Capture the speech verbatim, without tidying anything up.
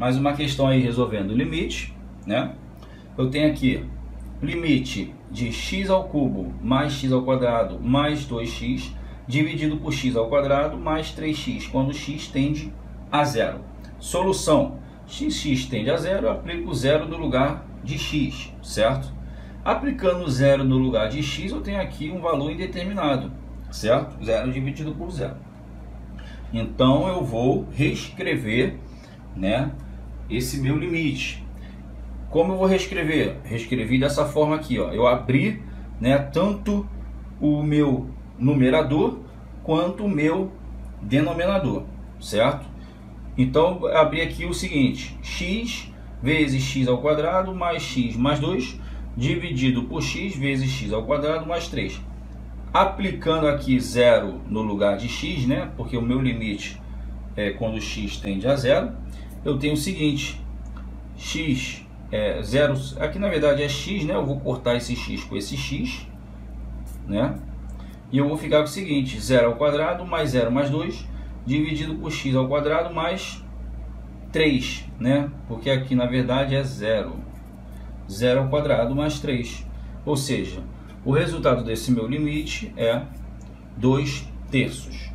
mais uma questão aí resolvendo o limite, né? Eu tenho aqui limite de x ao cubo mais x ao quadrado mais dois x dividido por x ao quadrado mais três x, quando x tende a zero. Solução: x tende a zero, eu aplico zero no lugar de x, certo? Aplicando zero no lugar de x, eu tenho aqui um valor indeterminado, certo? Zero dividido por zero. Então eu vou reescrever, né, esse meu limite. Como eu vou reescrever? Reescrevi dessa forma aqui, ó. Eu abri, né, tanto o meu numerador quanto o meu denominador, certo? Então eu abri aqui o seguinte: x vezes x ao quadrado mais x mais dois dividido por x vezes x ao quadrado mais três. Aplicando aqui zero no lugar de x, né, porque o meu limite é quando x tende a zero, eu tenho o seguinte: x é zero, aqui na verdade é x, né? Eu vou cortar esse x com esse x, né? E eu vou ficar com o seguinte: zero ao quadrado mais zero mais dois dividido por x ao quadrado mais três, né? Porque aqui na verdade é zero. zero ao quadrado mais três. Ou seja, o resultado desse meu limite é dois terços.